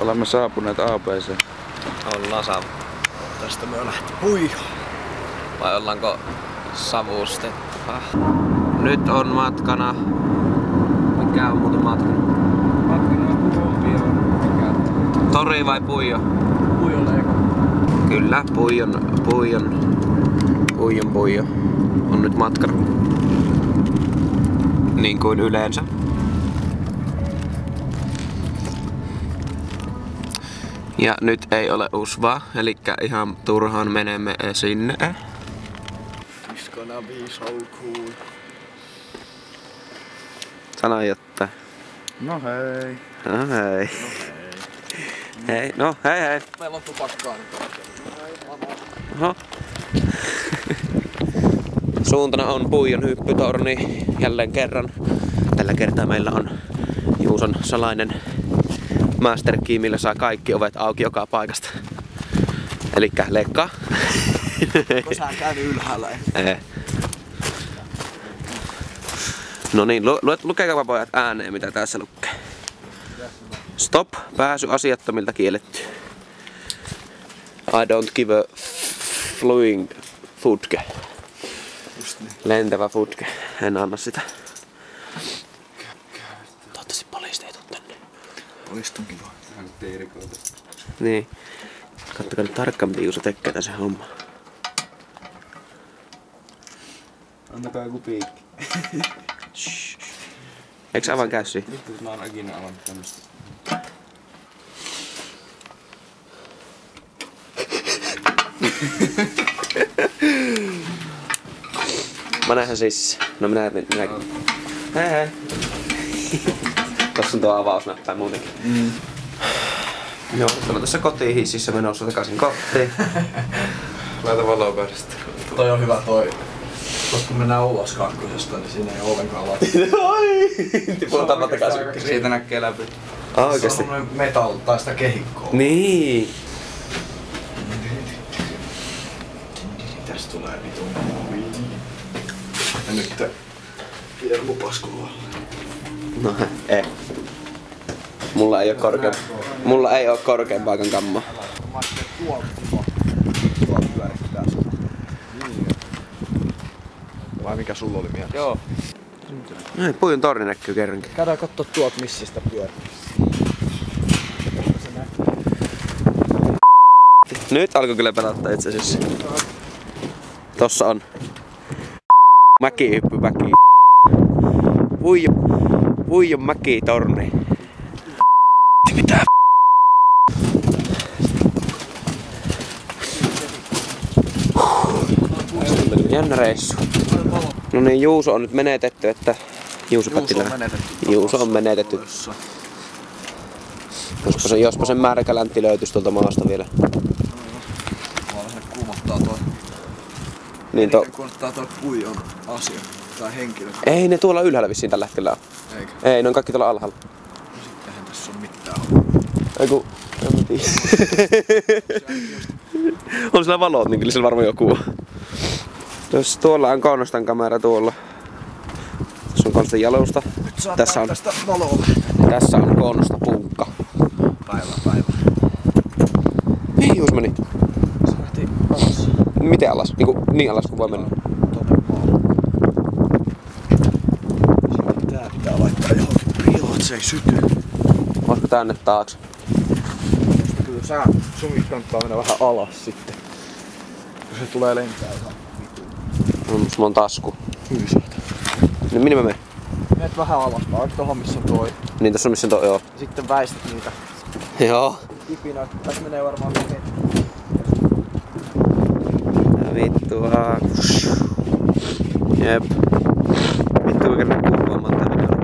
Olemme saapuneet ABC. Ollaan saavuttu. Tästä me on lähti puihoon. Vai ollaanko savustettu? Nyt on matkana. Mikä on muuten matkana? Matkana on Kuopio. Tori vai Puijo? Puijolle eka. Kyllä, Puijo on nyt matkana. Niin kuin yleensä. Ja nyt ei ole usvaa, eli ihan turhaan menemme sinne. It's gonna be so cool. Sano jotta. No hei. No hei. Hei, no hei hei. Meillä on tupakkaa nyt. Oho. Suuntana on Puijon hyppytorni jälleen kerran. Tällä kertaa meillä on Juuson salainen master key, millä saa kaikki ovet auki joka paikasta. Elikkä lekka. Onko sä käynyt ylhäällä? Ei. No niin, lukekaa pojat ääneen mitä tässä lukee. Stop, pääsy asiattomilta kielletty. I don't give a flying footke. Lentävä footke, en anna sitä. Toivottavasti poliisit ei tuu tänne. Poliisit on kiva. Niin. Kattokaa nyt tarkkaan mitä Juuso tekee tässä homma. Antakaa joku piikki. Eiks aivan käy siihen? Vittu, mä oon ikinä avannut tämmöstä. Mä näen siis. No minä. Hei hei. Tossa on tuo avausnäppää muutenkin. Joo, mä tässä kotiin hississä menossa takaisin kotiin. Laita valoa päästä. Toi on hyvä toi. Koska kun mennään ulos kakkosesta, niin siinä ei ole ollenkaan lattia. Ai! Tiputaan takaisin. Siitä näkee läpi. Oikeesti? Se on semmonen metal tai sitä kehikkoa. Niin. Tästä tulee vitun. Ja nyt Jermu paskulla. No ei. Mulla ei oo korkean paikan kammaa. Mä ajattelin, tuolla pyörittää sitä. Vai mikä sulla oli mielessä? Joo. Näin, Puijon torni näkyy kerrankin. Käydään kattoo tuolta missä sitä pyörii. Nyt alkoi kyllä pelata itse asiassa. Tossa on mäkihyppymäki. Puijon mäkitorni. Mitä? Jännä reissu. No niin, Juuso on nyt menetetty, että Juuso on menetetty. Jospa sen märkäläntti löytyisi tuolta maasta vielä. Tuolla se kuumottaa toi. Niin Kuumottaa toi Puijon asia. Tai henkilö. Ei ne tuolla ylhäällä vissiin tällä hetkellä on. Eikö? Ei, ne on kaikki tuolla alhaalla. Sittenhän tässä on mitään. Eiku, en mä tiedä. On sillä valot, niin kyllä sillä varmaan joku on. Jos tuolla on Konstan kamera tuolla. Tässä on Konstan jalusta. Tässä on Konsta punkka. Päivä. Mihin Juus meni? Se lähti alas. Miten alas? Niin alas kuin voi mennä. Tää pitää laittaa johonkin piiloon, että se ei syty. Olisiko tänne taakse? Kyllä sunkin kannattaa mennä vähän alas sitten. Kun se tulee lentää ihan vitun. Mulla on tasku. Hyysähtä. Niin minne mä menen? Menet vähän alaspäin, oot tohon missä on toi. Niin tässä on missä on toi, joo. Sitten väistät niitä Joo. kipinä. Tässä menee varmaan hetki. Vittua. Jep. Vittu kun kerran kuvaamaan tää video.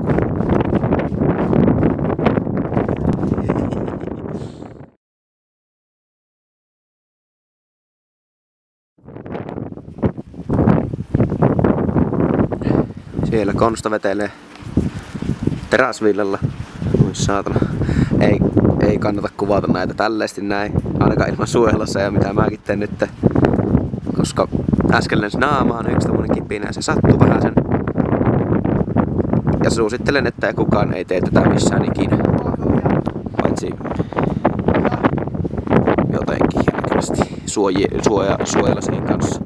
Siellä Konsta vetelee teräsvillalla. Oi saatana. Ei kannata kuvata näitä tälleesti näin. Ainakaan ilman suojelussa ja mitä mäkin teen nyt. Koska äsken lensi naamaan yksi tommonen kipinä ja se sattuu vähän sen. Ja suosittelen, että kukaan ei tee tätä missään ikinä. Paitsi suojella siihen kanssa.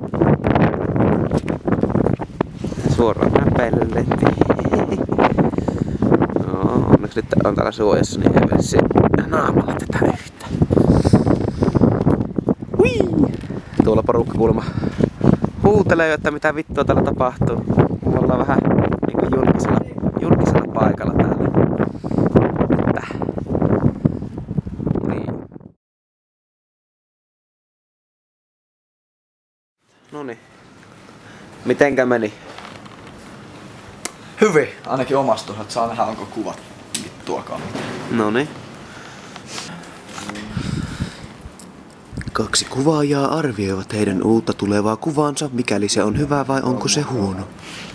Suoraan näppäille lehti. No, onneksi nyt on täällä suojassa, niin ei se naamalla tätä yhtä. Hui! Tuolla porukka kuulemma huutelee, että mitä vittua täällä tapahtuu. Me ollaan vähän niinku julkisella paikalla täällä. Niin. Noniin. Mitenkä meni? Hyvin, ainakin omasta, että saa nähdä onko kuvat vittuakaan. Noniin. 2 kuvaajaa arvioivat heidän uutta tulevaa kuvaansa, mikäli se on hyvä vai onko se huono.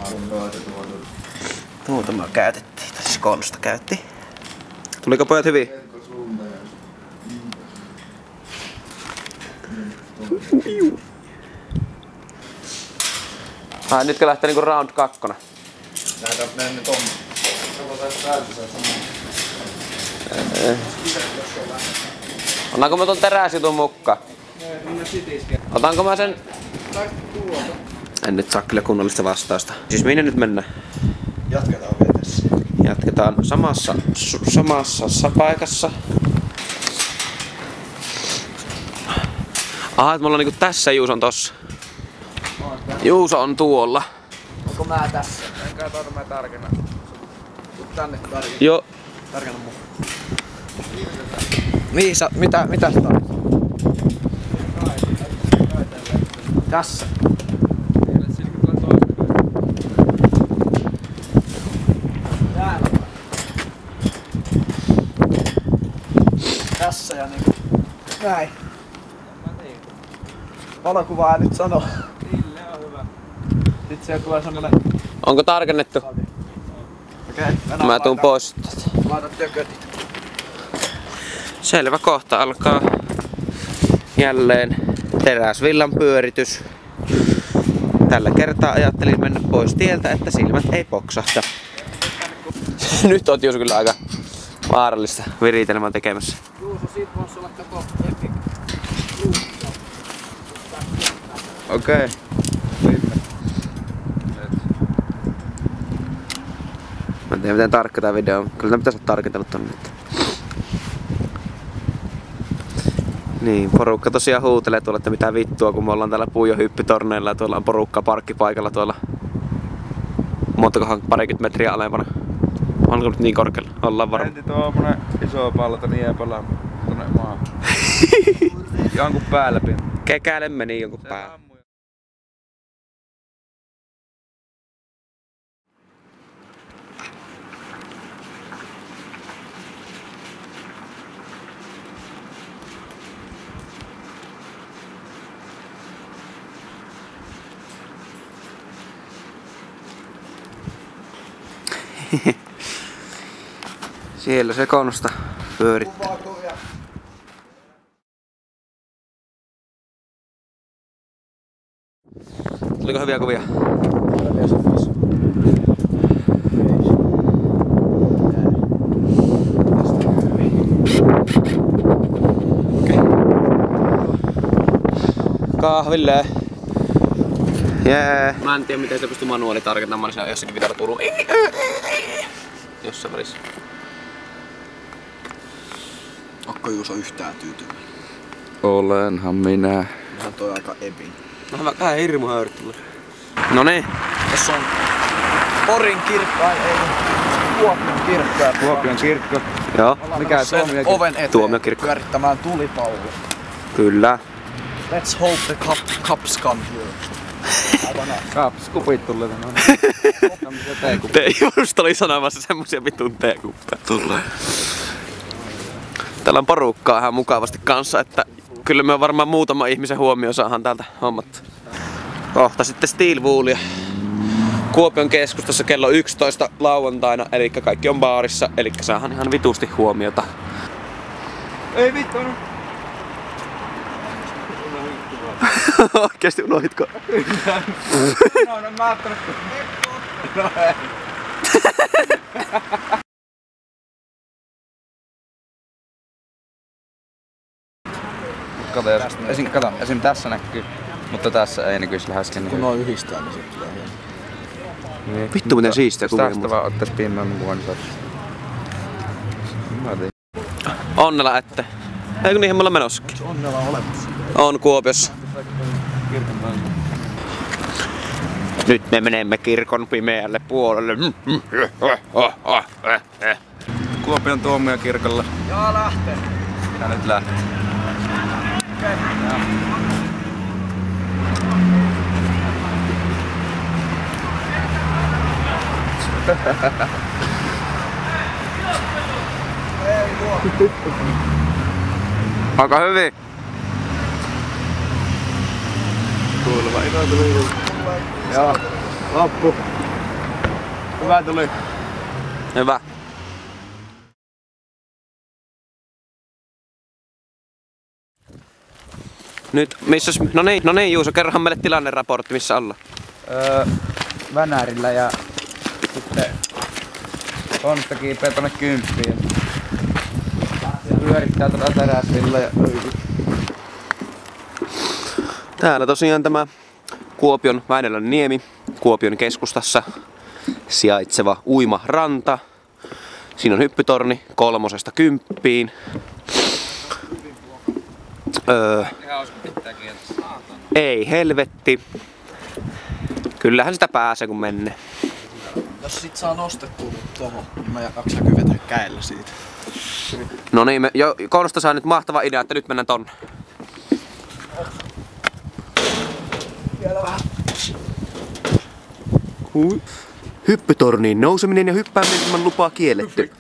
Tuota me käytettiin, tai siis Konsta käytti. Tuliko pojat hyvin? Nytkö lähtee niinku round 2? Lähdetään mennä nyt on. Otanko mä ton teräsjutun mukaan? Otanko mä sen? En nyt saa kyllä kunnollista vastausta. Siis minne nyt mennään? Jatketaan vielä tässä. Jatketaan samassa paikassa. Aha, et me ollaan niinku tässä, Juuso on tossa. Juuso on tuolla. Onko mä tässä? Enkä taida mä tarkenna. Tänne tarkenna. Joo. Tarkenna mukaan. Niin sä, mitä sä tarvitset? Tässä. Täällä. Tässä ja niinku näin. Valokuvaa nyt sano. Sille on hyvä. Sitten siellä tulee semmonen... Onko tarkennettu? Okei. Mä tuun pois. Laitat tökötit. Selvä, kohta alkaa jälleen teräsvillan pyöritys. Tällä kertaa ajattelin mennä pois tieltä, että silmät ei poksahta. Nyt oot Juuso kyllä aika vaarallista viritelmää tekemässä. Juuso, siitä voisi olla koko epic. Okei. Mä en tiedä miten tarkka tää video on. Kyllä tää pitäis olla tarkentanut tonne. Niin, porukka tosiaan huutelee tuolla, että mitä vittua, kun me ollaan täällä puijohyppytorneilla ja tuolla on porukka parkkipaikalla tuolla. Montakohan parikymmentä metriä alempana. Onko nyt niin korkealla? Ollaan varmaan. Menti tuommoinen iso pallo niepala tonne maahan. Jonkun päällä pieni. Kekäle meni jonkun päällä. Siellä se Konsta pyörittää. Tuliko hyviä kuvia? Kahville. Jee. Mä en tiedä miten se pystyy manuaali tarkentamaan, niin jossakin videolla kuuluu jossain välissä. Onko Juuso yhtään tyytyväinen? Olenhan minä. Vähän toi aika ebin. Vähän hirmu höyryttävä. Noniin. Tässä on Porin kirkko, ei Kuopion kirkko. Kuopion kirkko. Joo. Mikä Tuomiokirkko? Oven eteen Tuomiokirkko. pyörittämään tulipalloa. Kyllä. Let's hope the cups come here. Kaaps, kupit tulee tänne. Just oli sanomassa semmosia vitun teekuppeja tulee. Täällä on porukkaa ihan mukavasti kanssa, että kyllä me varmaan muutama ihmisen huomio saadaan täältä hommattua. Kohta sitten Steelwoolia. Kuopion keskustassa kello 11 lauantaina, eli kaikki on baarissa, eli saadaan ihan vitusti huomiota. Ei vittu. Oikeesti unohitko? No, mä ajattelin, että... No ei. Kato, esim tässä näkyy, mutta tässä ei näkyisi läheskään niin. Kun noin yhdistää, niin sit tulee hieno. Niin. Vittu miten siistiä kuvia. Jos tästä vaan ottais pimmän mukaan, niin saat. Onnela ette. Eikö niihin me olla menossakin? Onks Onnela olemassa? On Kuopiossa. Nyt me menemme kirkon pimeälle puolelle. Kuopion tuomiokirkolla. Joo, lähtee. Ja nyt lähtee. Okei. Ei luo. Aika hyvin. Kuuluva ilo tuli. Joo, loppu. Hyvä tuli. Hyvä. Nyt, missäs, no niin Juuso, kerrohan meille tilanneraportti, missä ollaan. Vänärillä ja sitten Konsta kiipeä tonne 10. Pyörittää tätä Teräsvillä ja Täällä tosiaan tämä Kuopion Väinölän niemi, Kuopion keskustassa sijaitseva uimaranta. Siinä on hyppytorni 3–10. Ei helvetti. Kyllähän sitä pääsee kun menee. Jos sit saa nostettua tohon, niin mä jaksan kyvetä käellä siitä. No niin, Konsta saa nyt mahtava idea, että nyt mennään tonne. Vielä vähän. Hyppytorniin nouseminen ja hyppääminen ilman lupaa kielletty.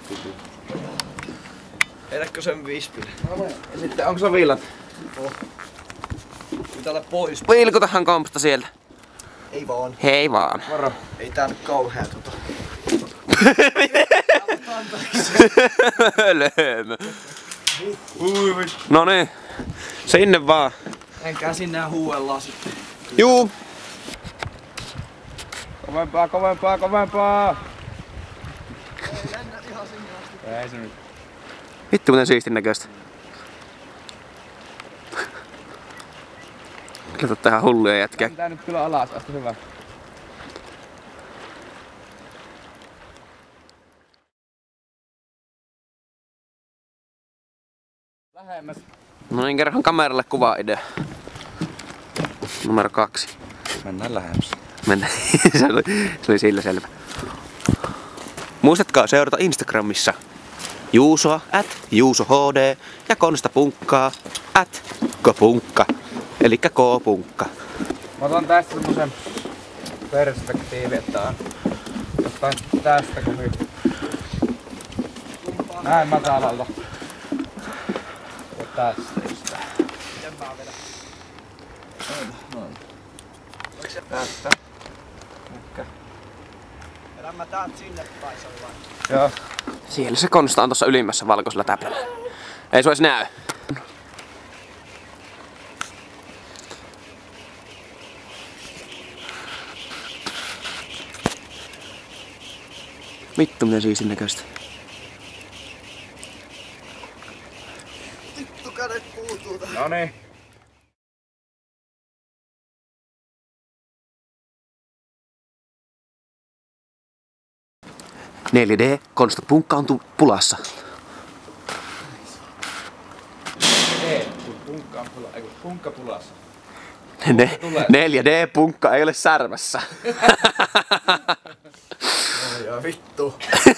Edäkö sen vispille? ja sitten onko se viilat? Pitää olla pois. Pilkotahan kompsta sieltä. Ei vaan. Hei vaan. Moro. Ei tää nyt kauhea Hölömö. No niin, sinne vaan. Enkä sinne huuellaan sitten. Juu. Kovempaa, kovempaa, kovempaa! Ei lennä ihan sinne asti. Ei se nyt. Vittu miten siistin näköistä. Kyllä totta ihan hulluja jätkiä. Tää nyt kyllä alas asti hyvä. Lähemmäs. No niin, kerran kameralle kuva-idea. Numero 2. Mennään lähemmäs. Mennään. se oli sillä selvä. Muistatkaa seurata Instagramissa Juusoa @JuusoHD ja Konsta Punkkaa @Kopunkka. Elikkä K-punkka. Mä otan tästä semmosen perspektiivi, että on jostain tästä kun hyppy. Näin matalalta. Ja tästä just tää. Miten mä vedän? Noin. Tästä. Ehkä. Vedän mä täältä sinne päin sellainen. Joo. Siellä se Konsta on tossa ylimmässä valkoisella täplällä. Ei se edes näy. Vittu miten siistin näköistä. Vittu kädet puutuu tähän. Noniin. .4D, Konsta Punkka on pulassa. Ei, kun punkka on pulassa. Ei kun punkka pulassa. 4D, Punkka ei ole särmässä. Ja vittu.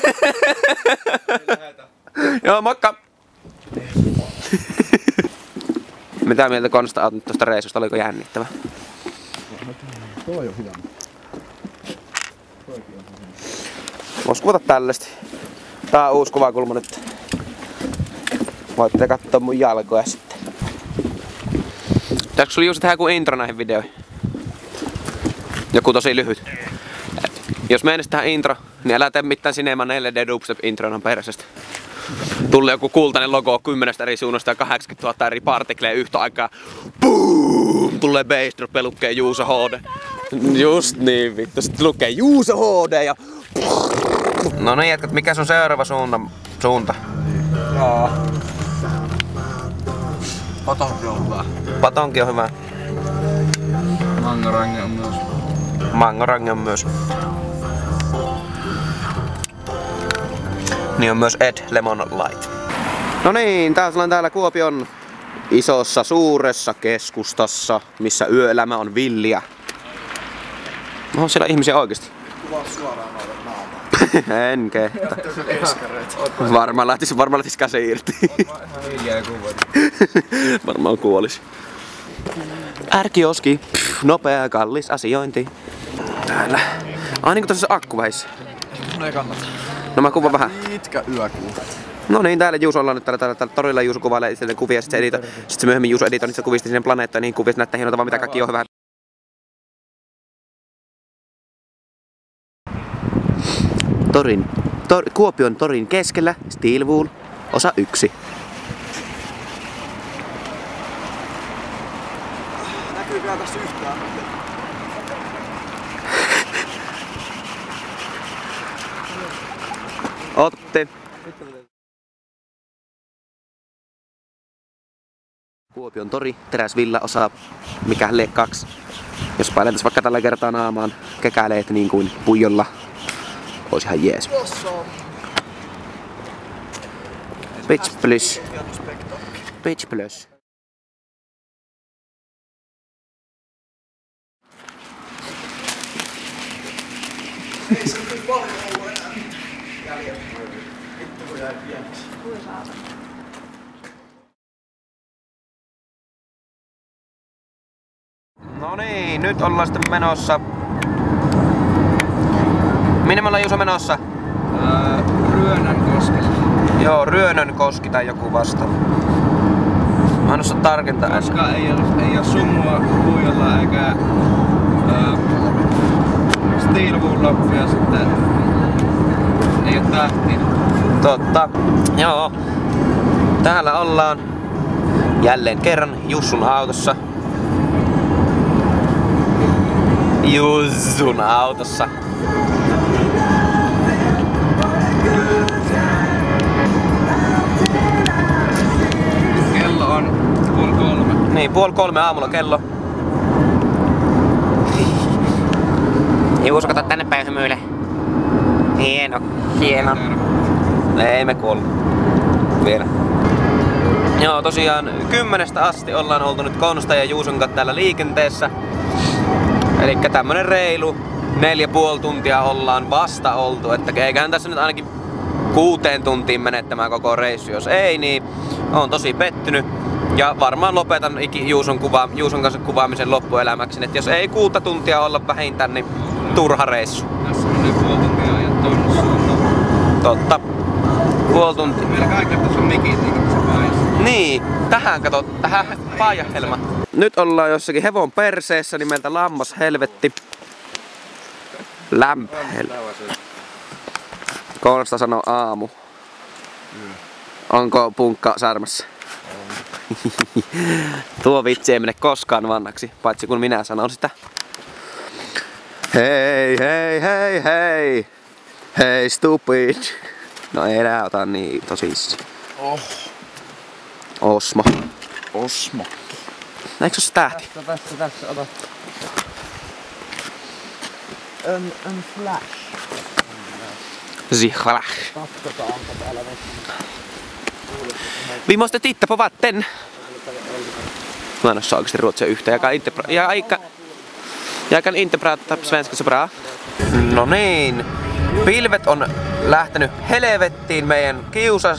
Joo, moikka! Mitä mieltä Konsta oot nyt tosta reissusta? Oliko jännittävä? Toi on hyvä. Vois kuvata tällaista. Tää on uusi kuvakulma nyt. Voitte katsoa mun jalkoja sitten. Pitäisikö sulla Juuso tehdä joku intro näihin videoihin? Joku tosi lyhyt. Jos meinas tähän intro, niin älä tee mitään Cinema 4D Dubstep introina persestä. Tulee joku kultainen logo 10 eri suunnasta ja 80 000 eri partikleja yhtä aikaa. Boom! Tulee bass drop ja lukee Juuso HD. Just niin vittu. Sitten lukee Juuso HD ja... No niin jätkät, mikä sun seuraava suunta? Joo. Patonki on hyvä. Patonki on hyvä. Mangorange on myös. Mangorange on myös. Niin on myös Ed Lemon Light. No niin, taas ollaan täällä Kuopion isossa, suuressa keskustassa, missä yöelämä on villiä. On siellä ihmisiä oikeesti. Kuvaa suoraan noille naamaa. En kehtä. Eskareet. Varmaan lähtis käsi irti. Ihan hiljaa kuvat. Varmaan kuolis. R-kioski. Nopea ja kallis asiointi. Täällä. Ai niinku tossa akkuväissä. Mun ei kannata. No mä kuvan vähän. Pitkä yökuu. No niin, täällä Juuso ollaan nyt täällä torilla. Juuso kuvailee itselleen kuvia, sit se myöhemmin Juuso editoi niistä kuvista sinne planeettaan, niin kuvista näyttää hienolta vaan mitä kaikki on hyvä. Kuopion torin keskellä, Steelwool, osa 1. Näkyykää tästä yhtään? Otte. Kuopion tori, Teräsvilla, osa mikä 2. Jos pailentais vaikka tällä kertaa naamaan kekäleet niin kuin puijolla, ois ihan jees. Pitch plus. Pitch plus. Ei se nyt paljon ollut enää jäljellä. Vittu kun jäi pieneksi. No niin, nyt ollaan sitten menossa. Minne me ollaan Juuso menossa? Ryönänkoskelle. Joo, Ryönönkoski tai joku vasta. Mä en osaa tarkentaa. Koska ei oo summua puijolla eikä Steelwool loppu ja sitten ei oo tähtiä. Totta. Joo. Täällä ollaan jälleen kerran Jussun autossa. Jussun autossa. Kello on 2:30. Niin, 2:30 aamulla kello. Juuso, kato tänne päin hymyile. Hieno, hieno. Ei me kuollu. Vielä. Joo, tosiaan 10 asti ollaan oltu nyt Konsta ja Juuson kanssa täällä liikenteessä. Elikkä tämmönen reilu 4,5 tuntia ollaan vasta oltu, että eiköhän tässä nyt ainakin 6 tuntiin menettämään koko reissu. Jos ei, niin on tosi pettynyt. Ja varmaan lopetan Juuson kanssa kuvaamisen loppuelämäksi. Et jos ei 6 tuntia olla vähintään, niin turha reissu. Tässä menee 0,5 tuntia ja toinen suuntaan. Totta. 0,5 tuntia. Meillä kaikilla tässä on mikit niin se paisi. Niin, tähän kato, tähän paajahelma. Nyt ollaan jossakin hevon perseessä nimeltä Lammas Helvetti. Konsta sanoo aamu. Onko punkka särmässä? Tuo vitsi ei mene koskaan vannaksi, paitsi kun minä sanon sitä. Hei, hei, hei, hei. Hei, stupid. No ei nää ota niin tosissaan. Osmo. Osmo. Eikö se tähti? Tässä, ota. On flash. Sie Flash. Katsotaan, onko täällä vettä. Vi måste titta på vatten. Mä en osaa oikeesti ruotsia yhtä. Jag kan inte prata svenska så bra. No niin. Pilvet on lähtenyt helvettiin meidän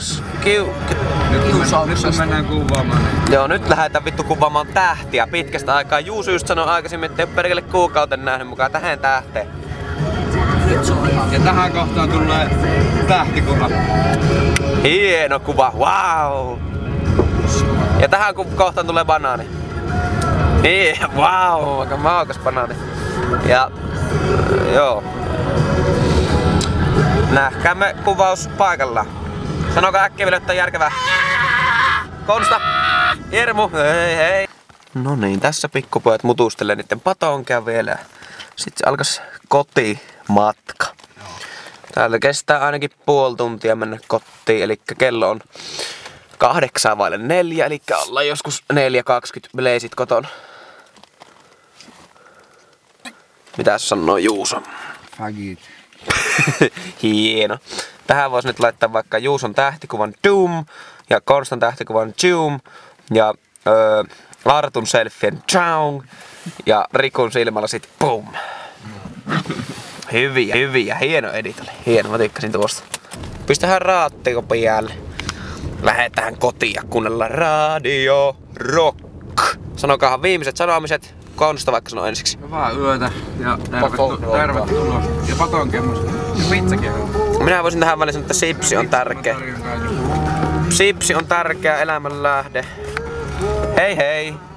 Nyt mennään kuvaamaan. Joo, nyt lähdetään vittu kuvaamaan tähtiä pitkästä aikaa. Juuso just sanoi aikaisemmin, että ei oo perkele kuukauten nähnyt mukaan tähän tähteen. Ja tähän kohtaan tulee tähtikuva. Hieno kuva, wow! Ja tähän kohtaan tulee banaani. Wow, aika maukas banaani. Ja joo. Nähkäämme kuvaus paikalla. Sanokaa äkkiä vielä, että on järkevää. Konsta! Jermu! Hei hei! No niin, tässä pikkupojat mutustelee niitten patonkia vielä. Sitten se alkas kotimatka. Täältä kestää ainakin 0,5 tuntia mennä kotiin, eli kello on 8:04, eli ollaan joskus 4:20 blazit koton. Mitäs sanoo Juuso? Fagit. Hieno. Tähän voisi nyt laittaa vaikka Juuson tähtikuvan Doom ja Konstan tähtikuvan Doom ja Artun selfien Chow ja Rikun silmällä sit Boom. Hyviä. Hieno edit oli. Hieno, mä tykkäsin tuosta. Pistähän raattiko päälle. Lähetään kotiin ja kuunnellaan Radio Rock. Sanokahan viimeiset sanomiset. Konsta vaikka sanoo ensiksi. Hyvää yötä ja tervetuloa. Ja patonkemmos. Ja pizzakin. Minä voisin tähän väliin sanoa, että sipsi on tärkeä. Sipsi on tärkeä elämänlähde. Hei hei!